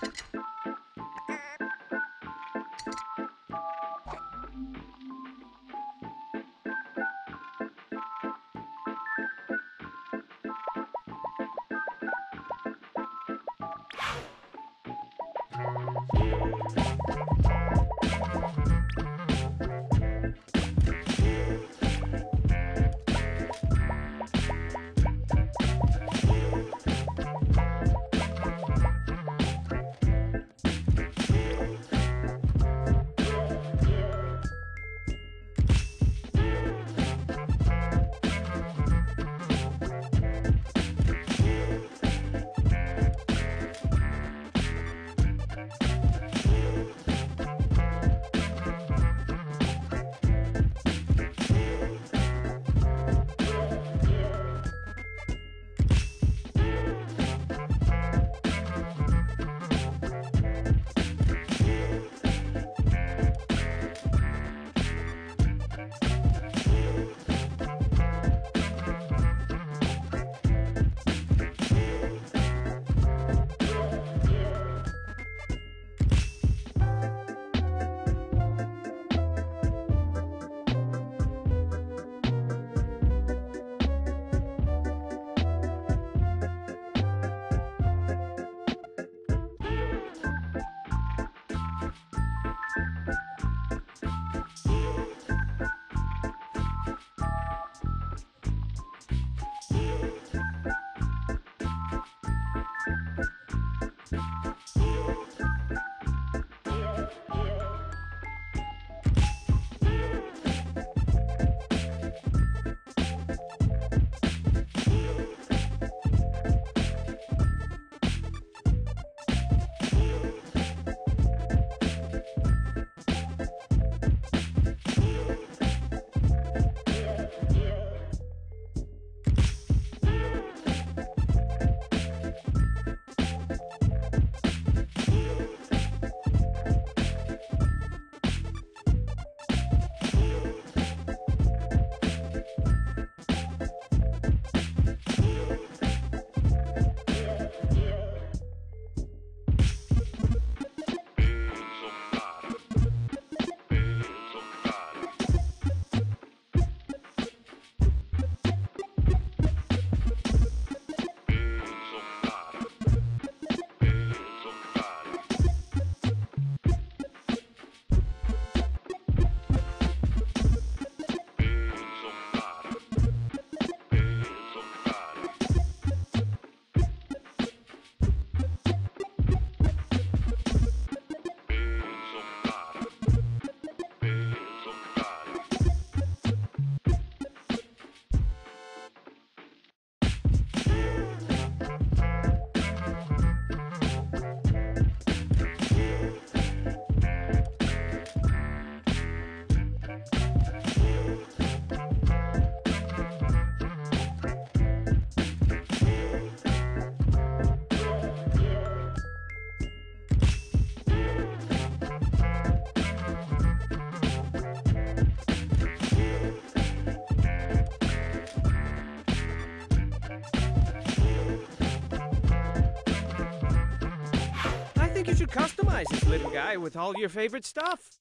think you should customize this little guy with all your favorite stuff.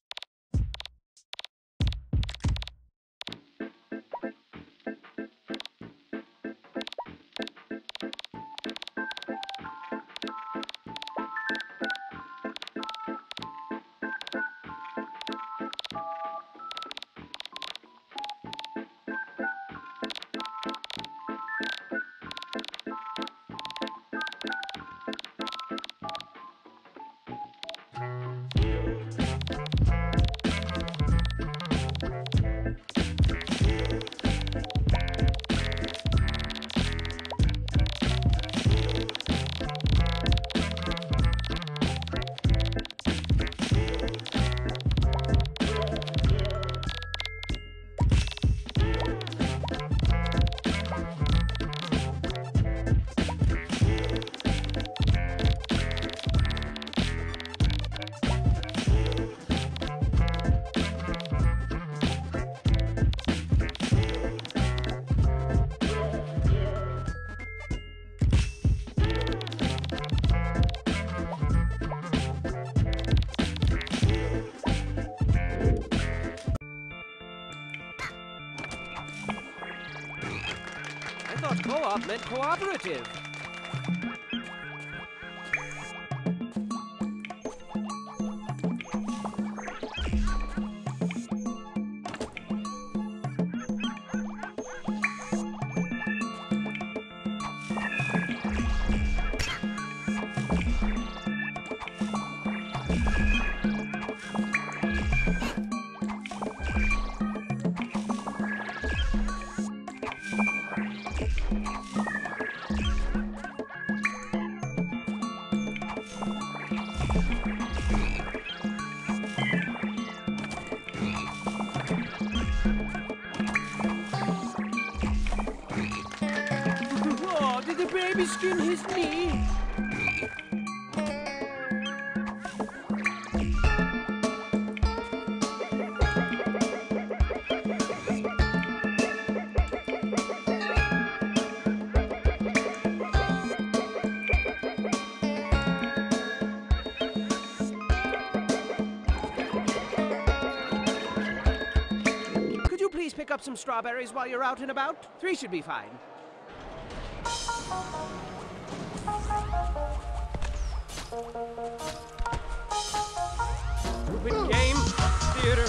Co-op meant cooperative. Oh, did the baby skin his knee? Could you please pick up some strawberries while you're out and about? 3 should be fine. Open game, theater.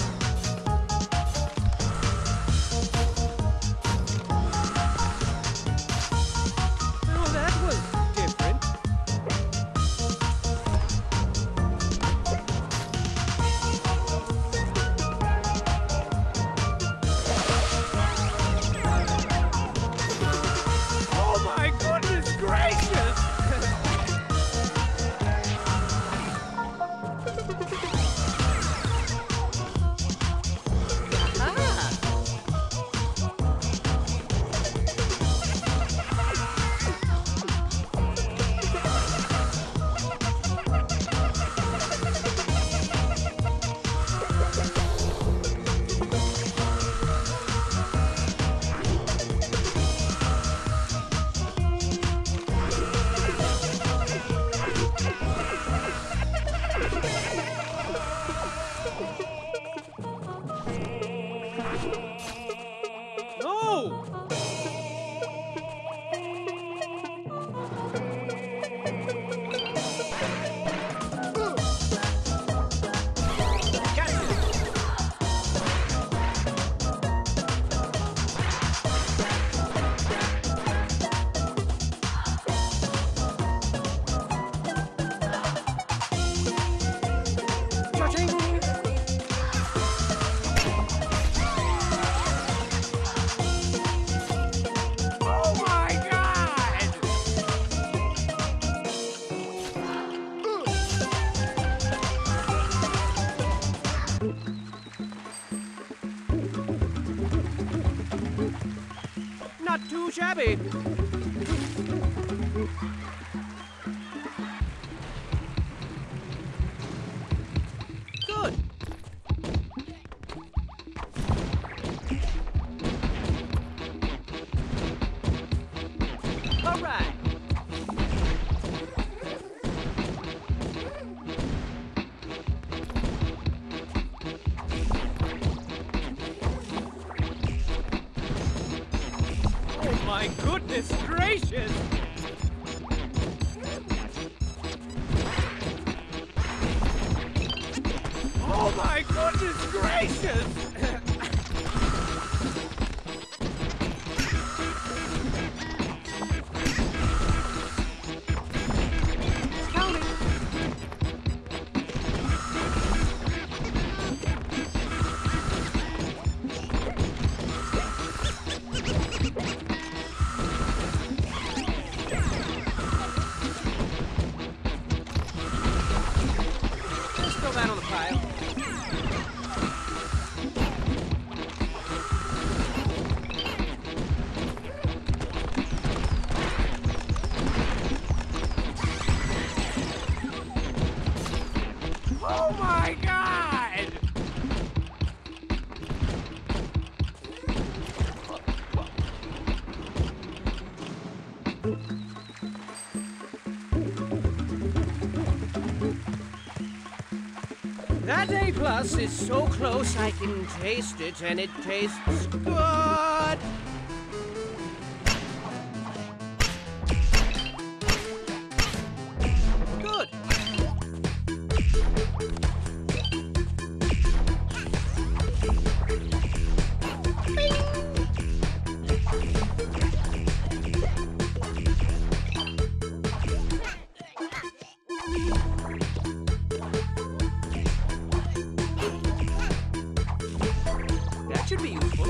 Oh, that was different. Oh my goodness gracious! No! Not too shabby. Good. All right. Oh my goodness gracious! Oh my goodness gracious! Counting. Let's throw that on the pile. Oh my God! That A+ is so close I can taste it, and it tastes good. should be useful.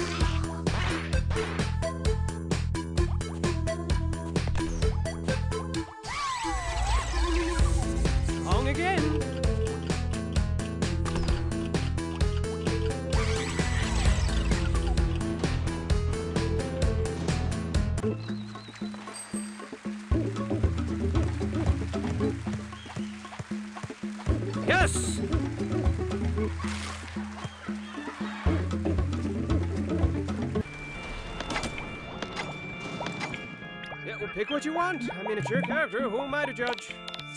Wrong again. Yes! Yeah, well, pick what you want. I mean, it's your character. Who am I to judge?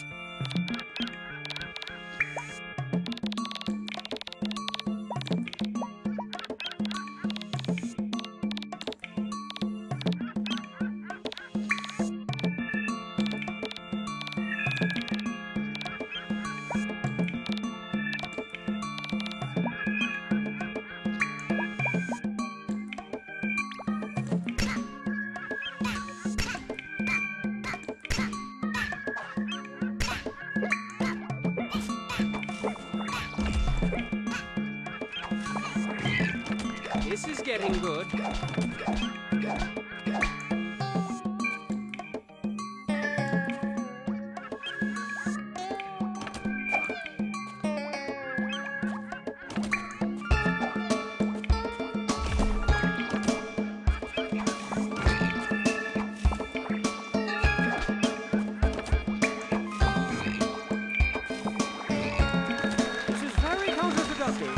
This is getting good. This is very counterproductive.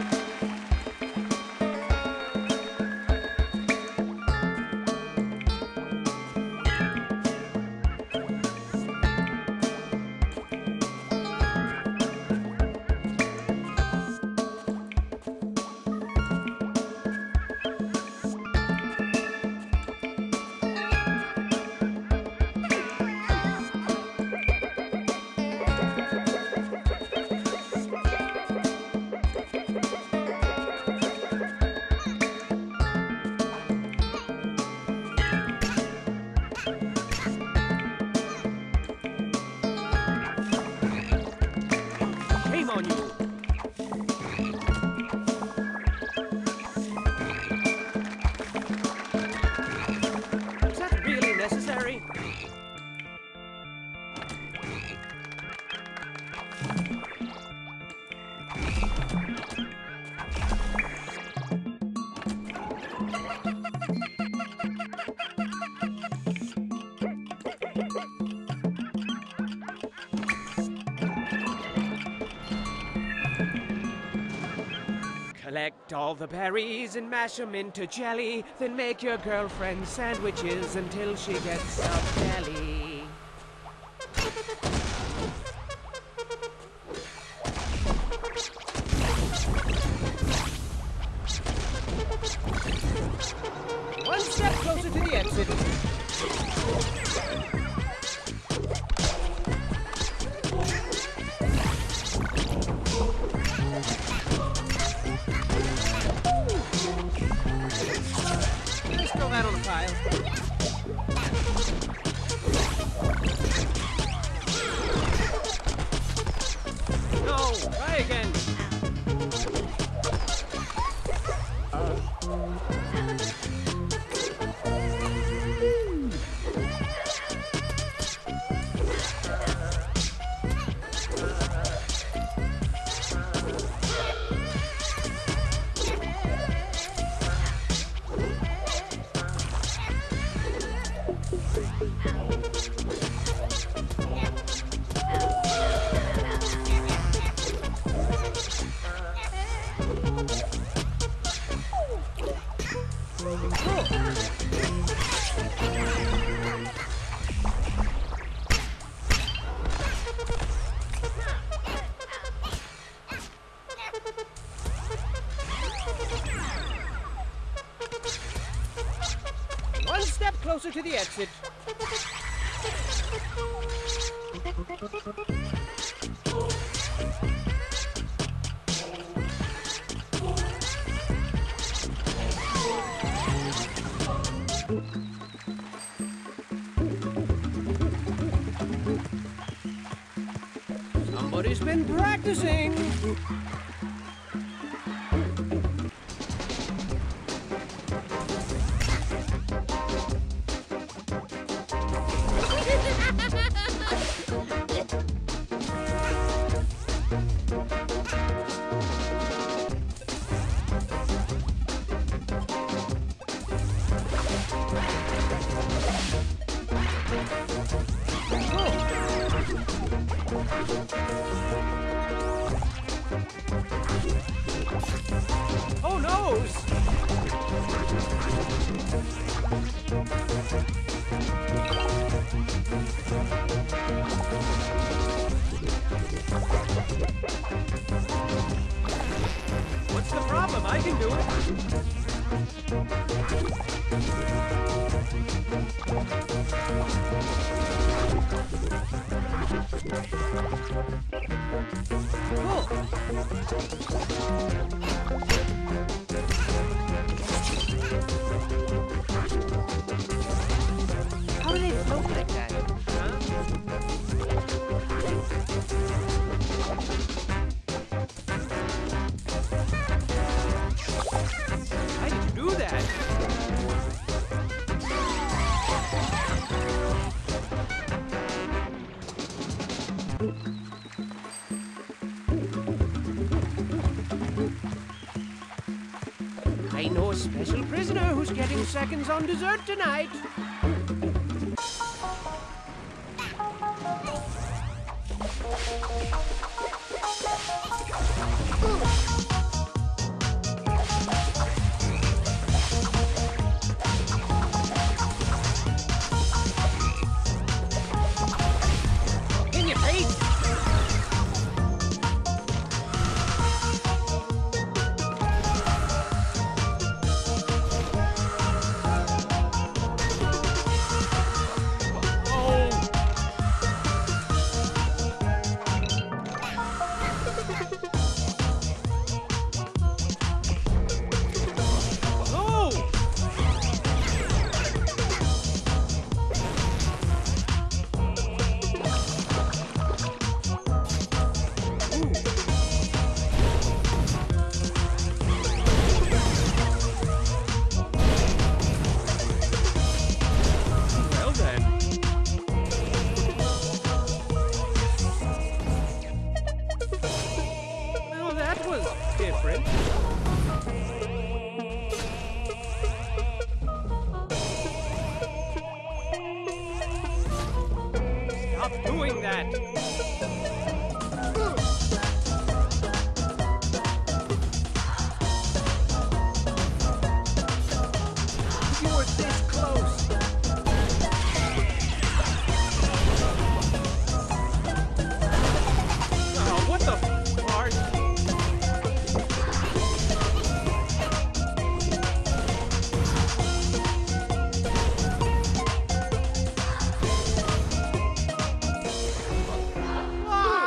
Shame on you. Is that really necessary? Collect all the berries and mash them into jelly, then make your girlfriend sandwiches until she gets a belly. One step closer to the exit. Let's throw that on the pile. No, try again. One step closer to the exit. Somebody's been practicing. close! What's the problem? I can do How do they float like that? How did you do that? I know a special prisoner who's getting seconds on dessert tonight. In your face! Well then. Well, that was different. Stop doing that! You were this close! Oh, what the fart? Ah!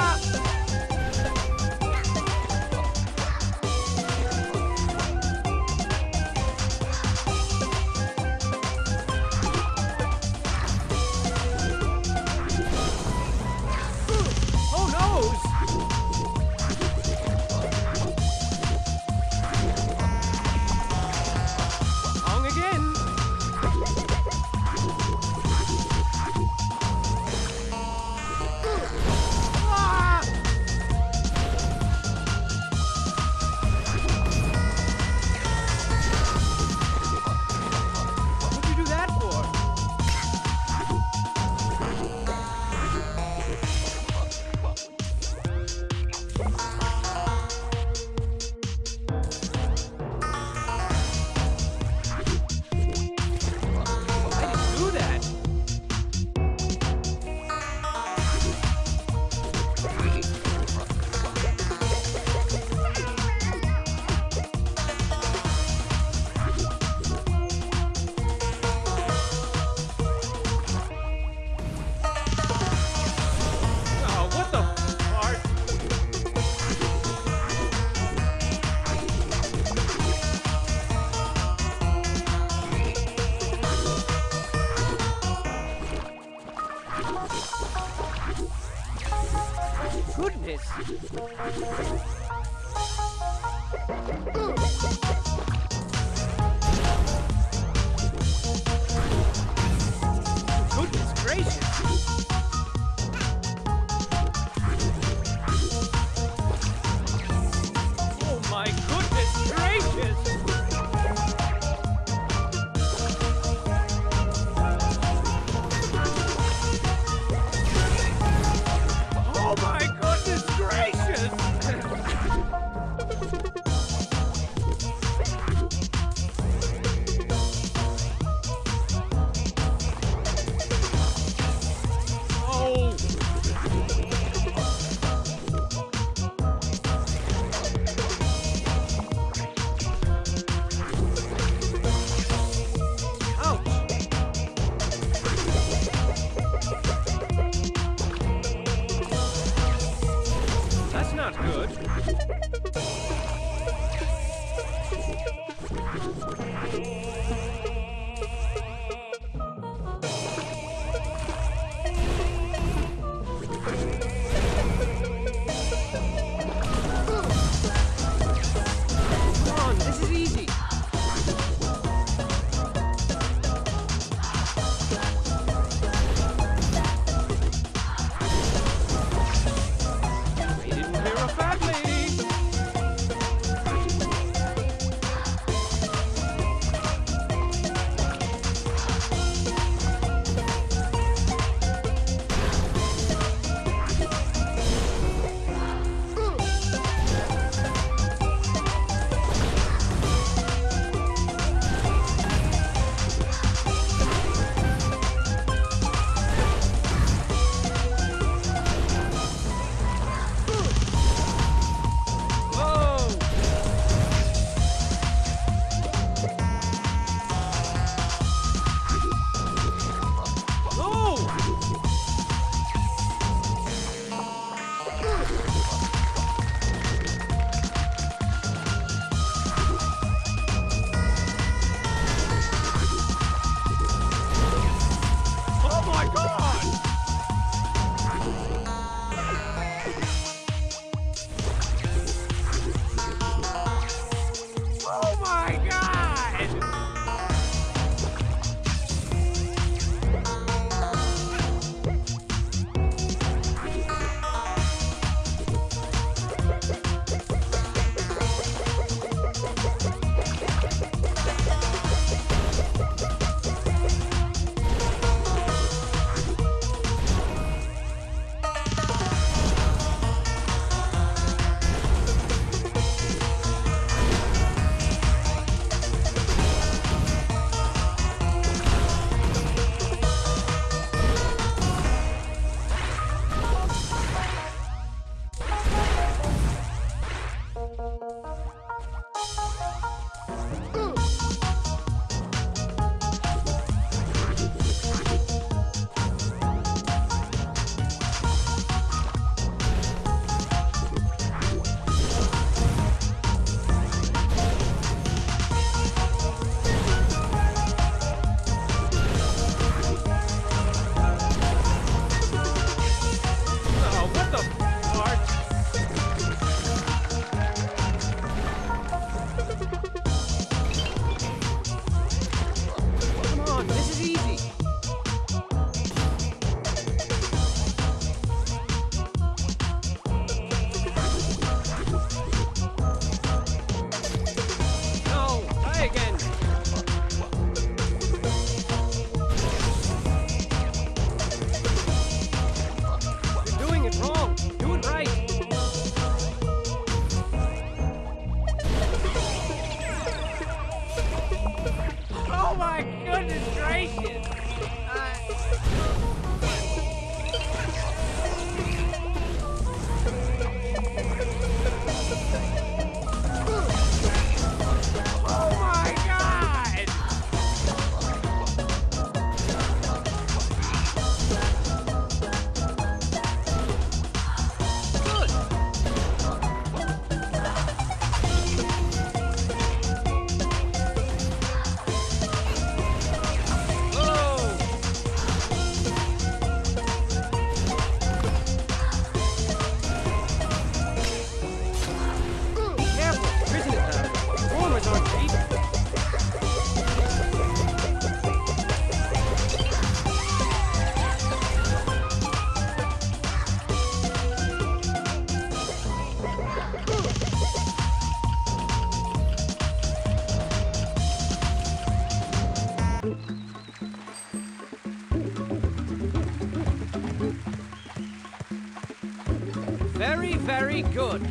very good.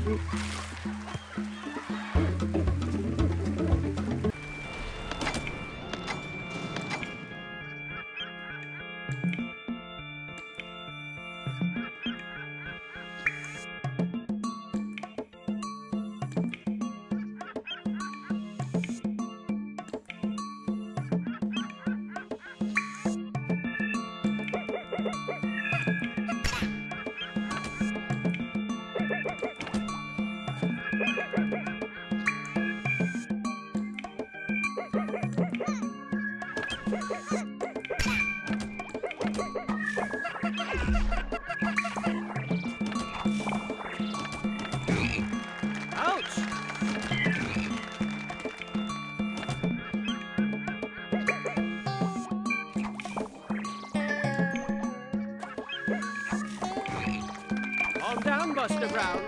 Calm down, Buster Brown.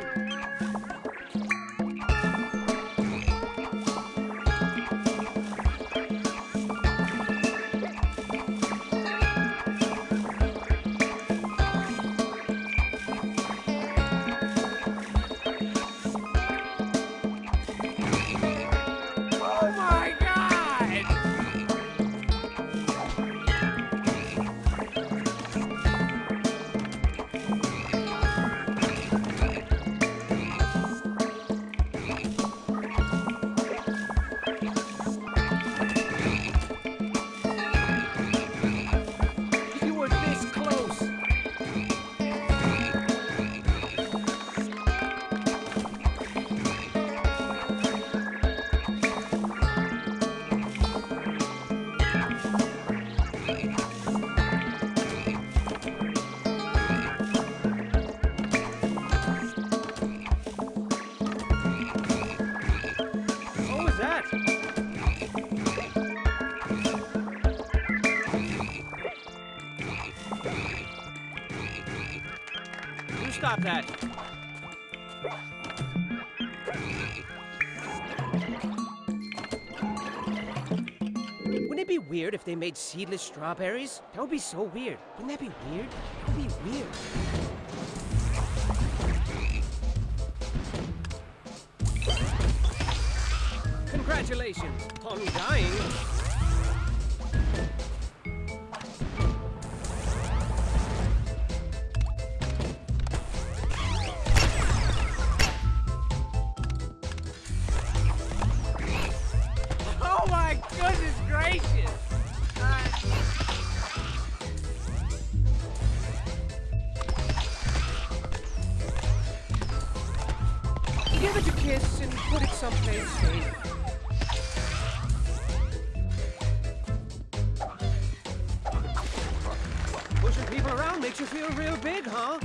Oh my God! You were this close. What was that? You stop that. Wouldn't it be weird if they made seedless strawberries? That would be so weird. Wouldn't that be weird? That would be weird. Congratulations on dying. Oh my goodness gracious! Give it a kiss and put it someplace safe. Pushing people around makes you feel real big, huh?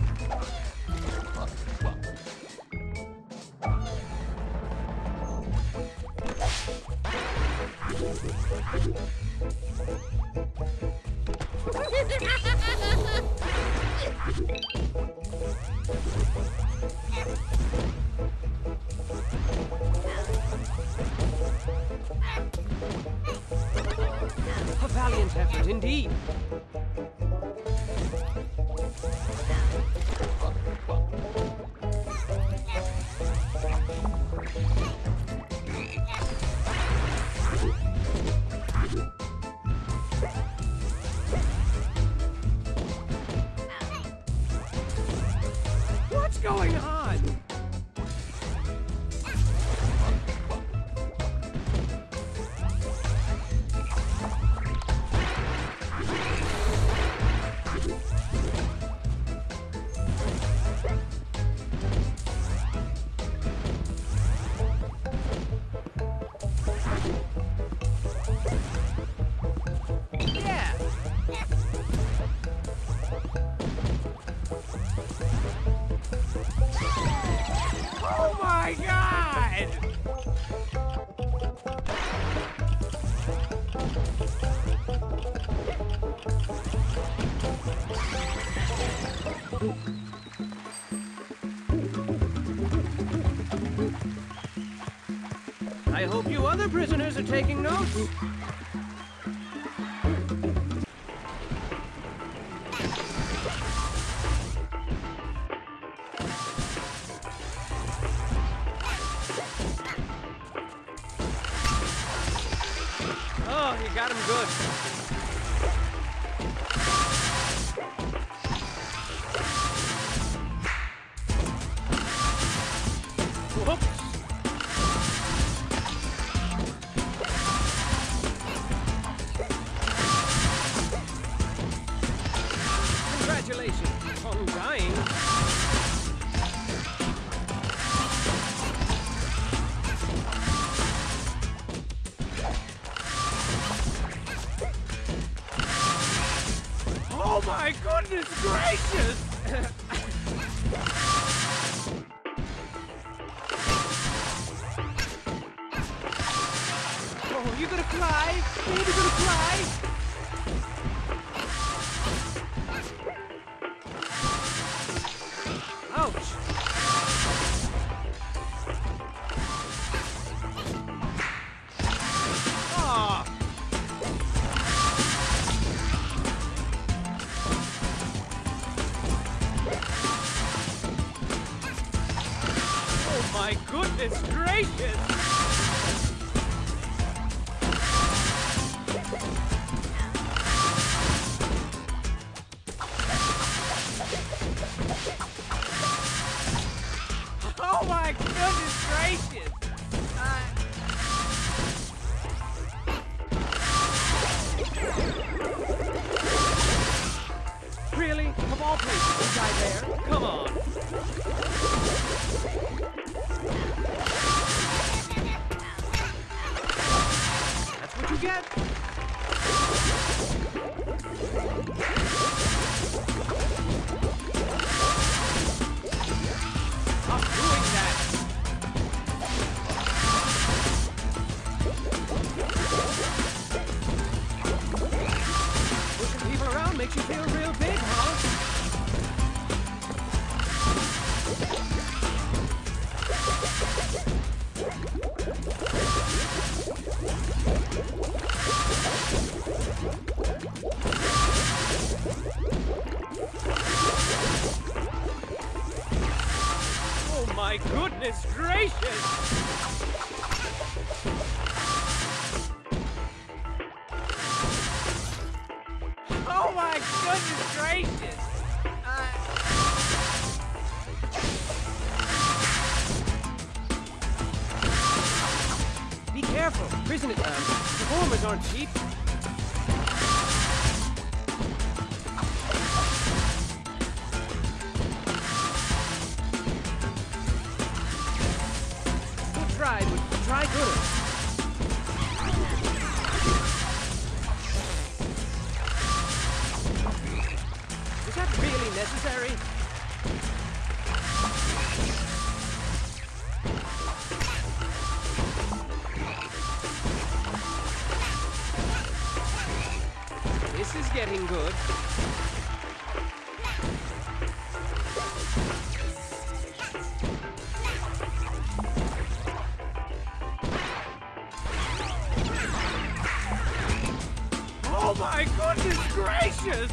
A valiant effort indeed. What's going on? Yeah. Oh my God! I hope you other prisoners are taking notes. Oh, you got him good. Whoops. Congratulations on dying. Oh my goodness gracious! Oh, you gonna cry? Baby gonna cry? Ouch! Ah! Oh my goodness gracious! Oh my goodness gracious! Really? Of all places, you die there? Come on! That's what you get! Stop doing that! Pushing people around makes you feel real big, huh? Oh my goodness gracious! Oh my goodness gracious! Be careful! Prison performers aren't cheap. Good try, but try gooder. Is that really necessary? This is getting good. Oh my goodness gracious!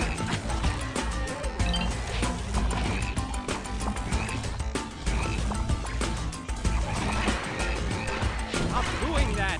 Stop doing that!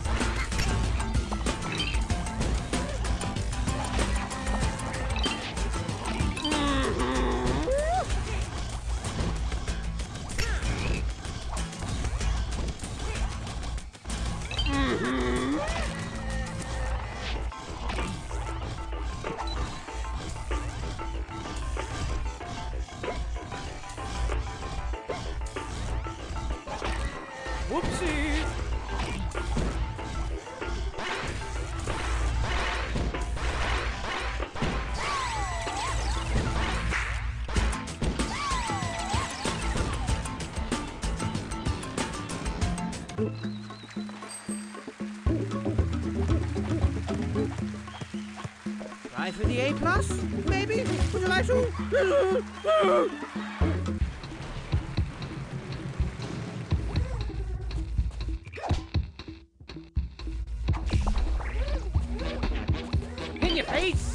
Whoopsie! Try for the A+, maybe? Would you like to? In your face!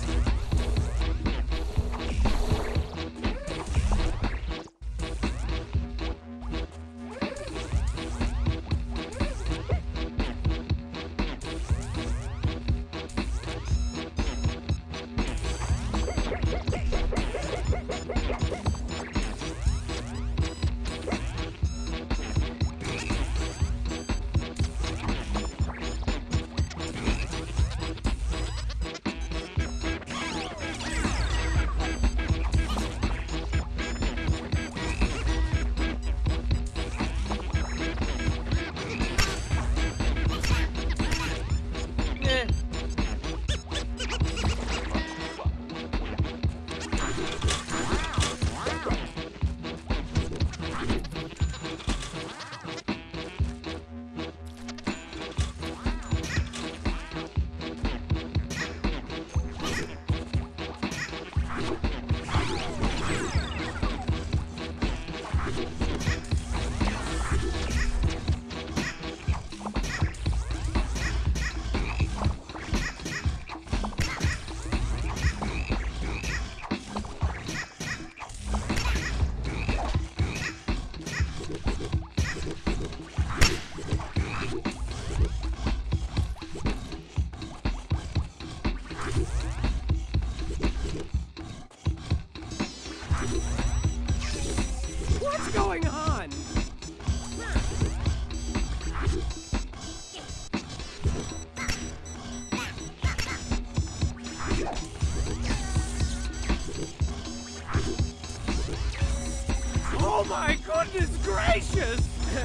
gracious!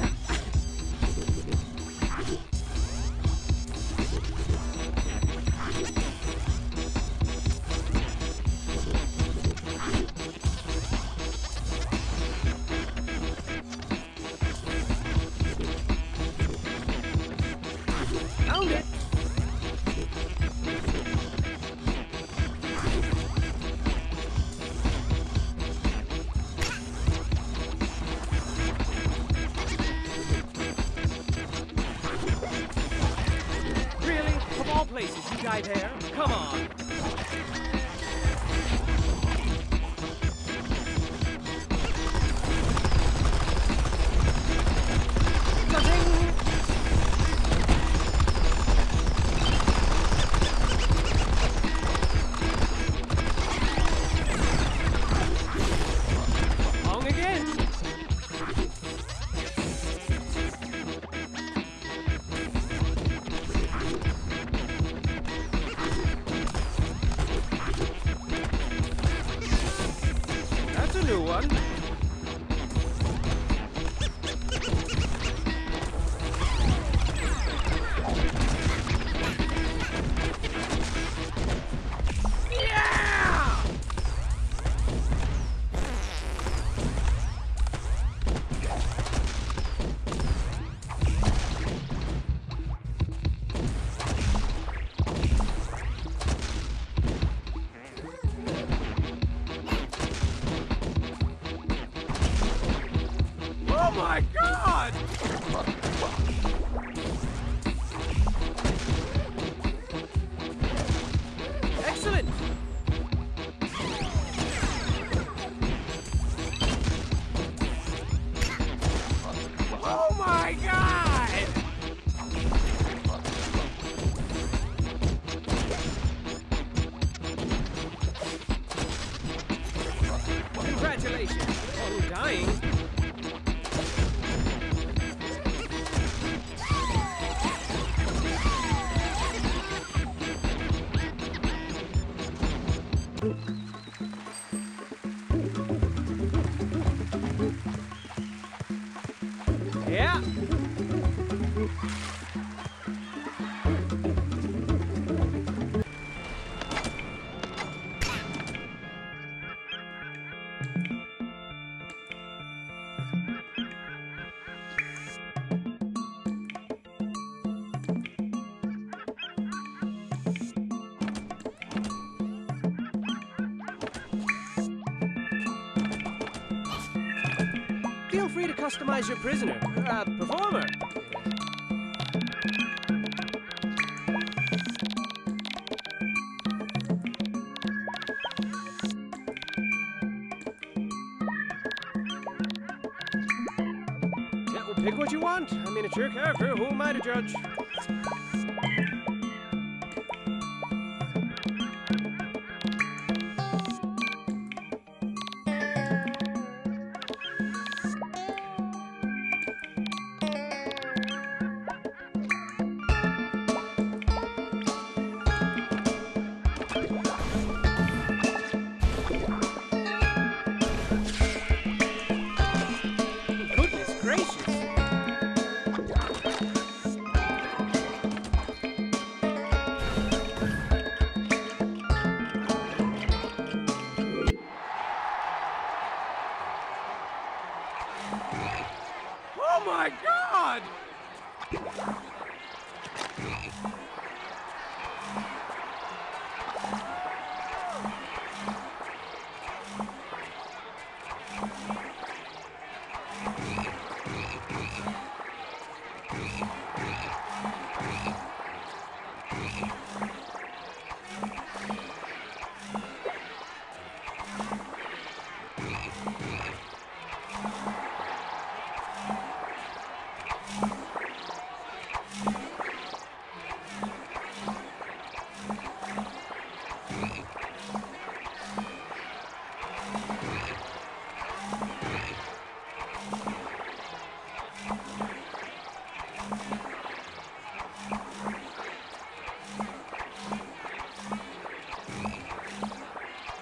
Found it! Really? Of all places, you die there? Come on! Wrong again! That's a new one. Yeah! Oh my God! Excellent! Oh my God! Congratulations on dying. Yeah. Feel free to customize your prisoner. Performer. Yeah, well, pick what you want. I mean, it's your character. Who am I to judge? Goodness gracious! Oh my God!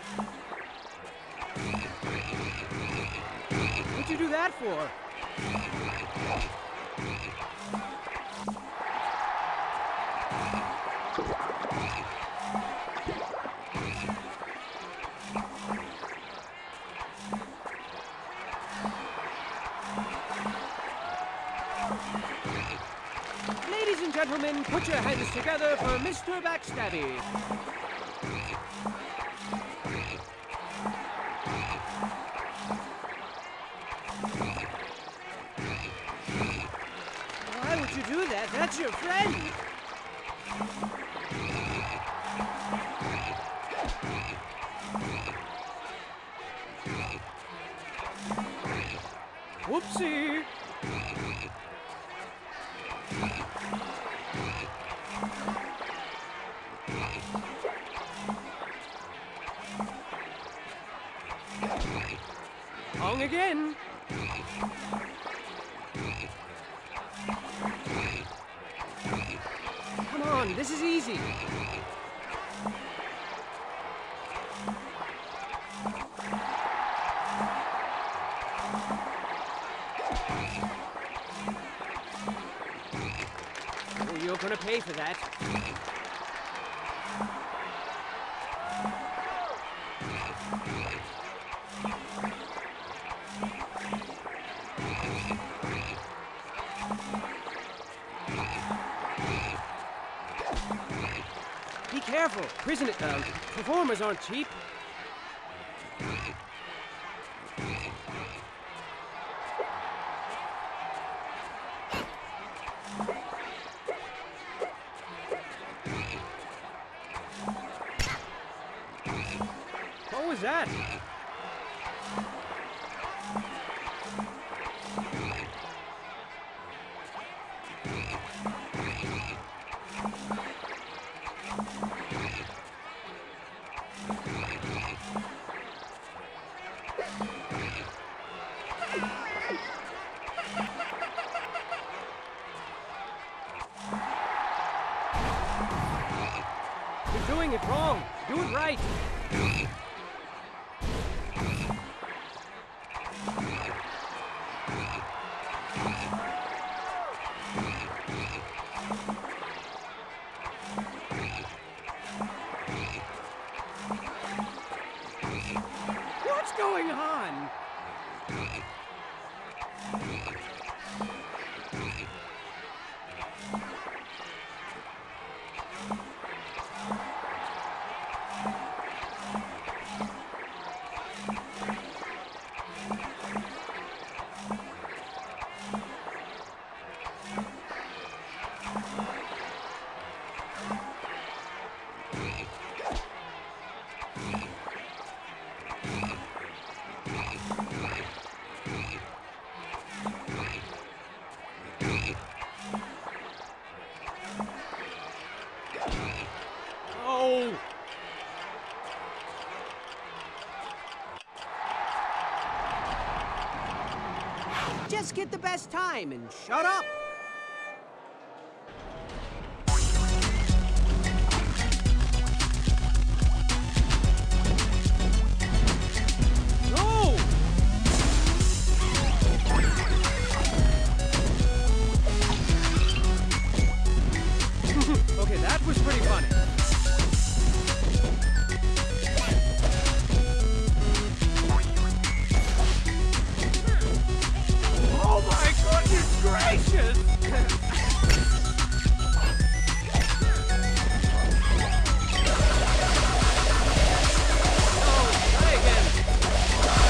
What'd you do that for? and gentlemen, put your hands together for Mr. Backstabby. Why would you do that? That's your friend. Whoopsie. Wrong again. Come on, this is easy. Oh, you're gonna pay for that. Be careful. Performers aren't cheap. What was that? You're doing it wrong. Do it right. What's going on? Oh! Just get the best time and shut up! No! Okay, that was pretty funny. Oh my goodness gracious! Oh, try again.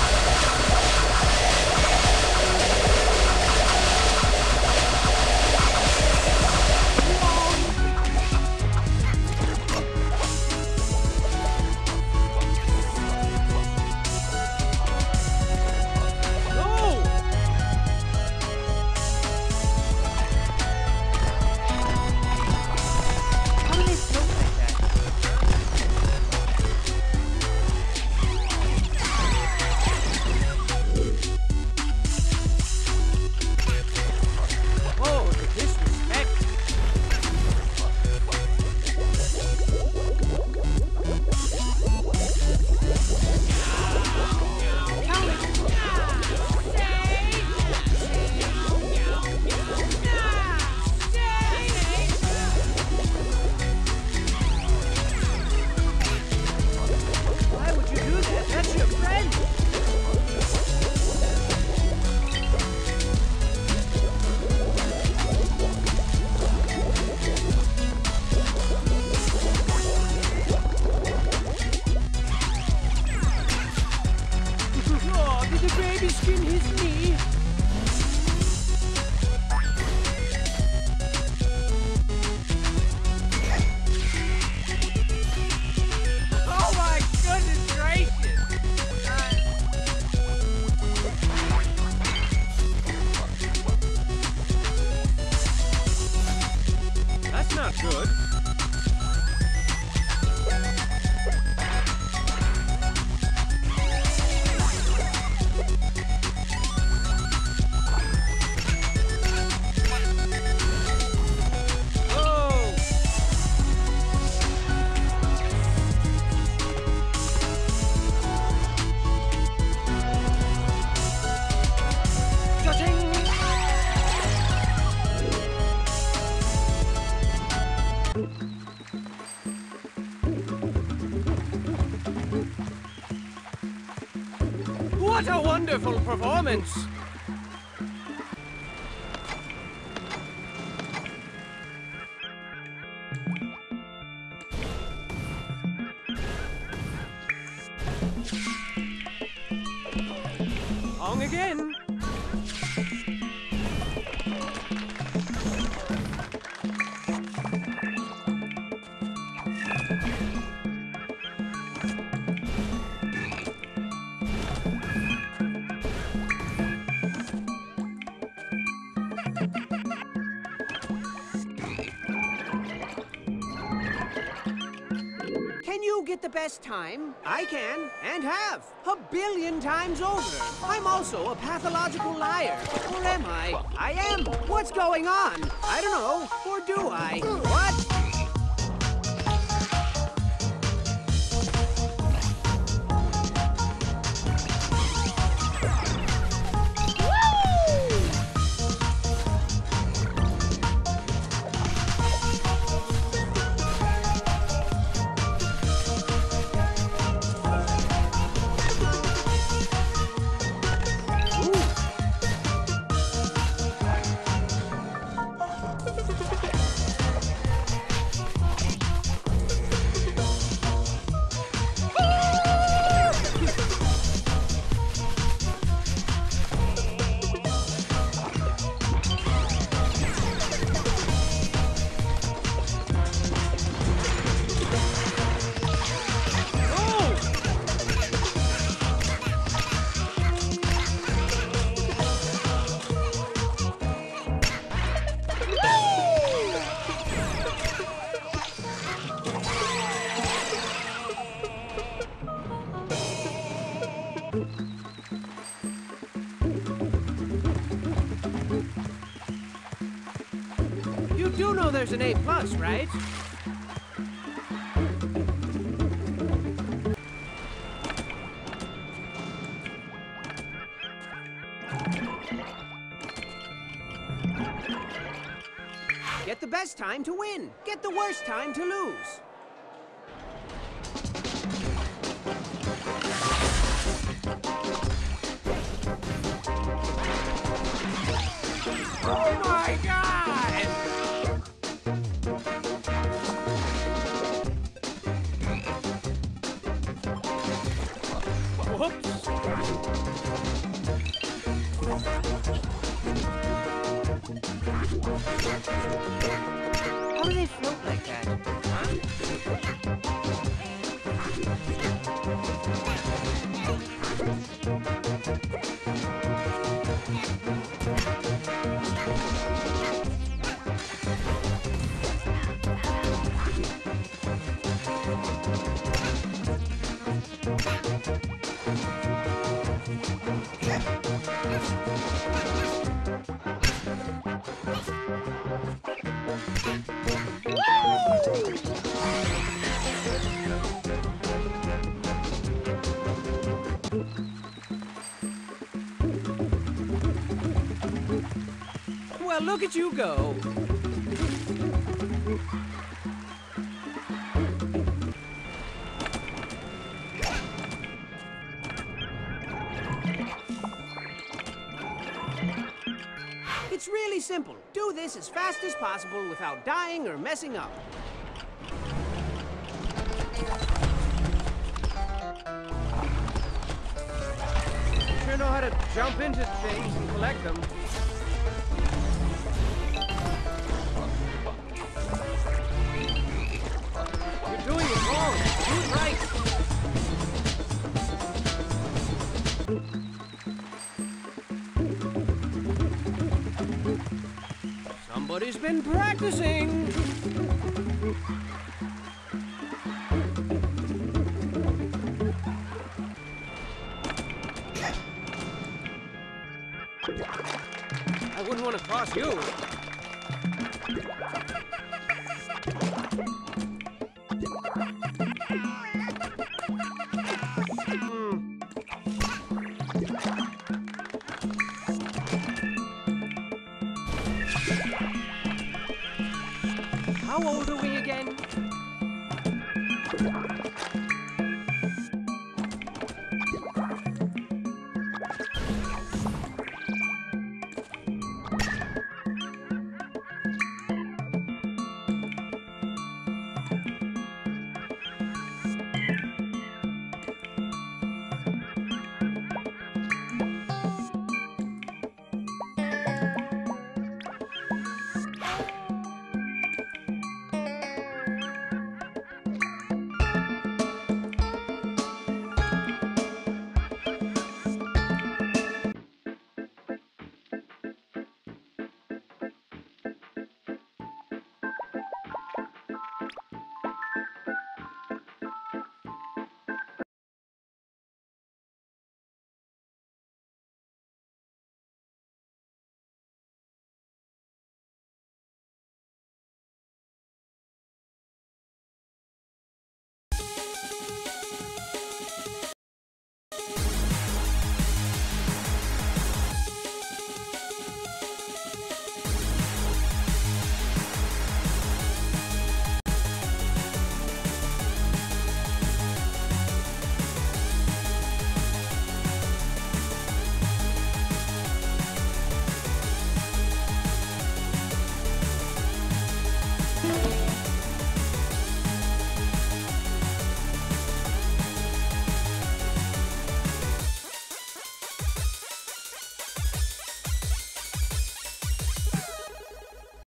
not good. What a wonderful performance! Wrong again. Can you get the best time? I can, and have, 1 billion times over. I'm also a pathological liar. Or am I? I am. What's going on? I don't know. Or do I? What? You do know there's an A+, right? Get the best time to win. Get the worst time to lose. Oh my God! Whoops! How do they float like that? Well, look at you go. It's really simple. Do this as fast as possible without dying or messing up. Sure know how to jump into things and collect them. You're doing it wrong. Do it right. Somebody's He's been practicing. I wouldn't want to cross you. How old are we again?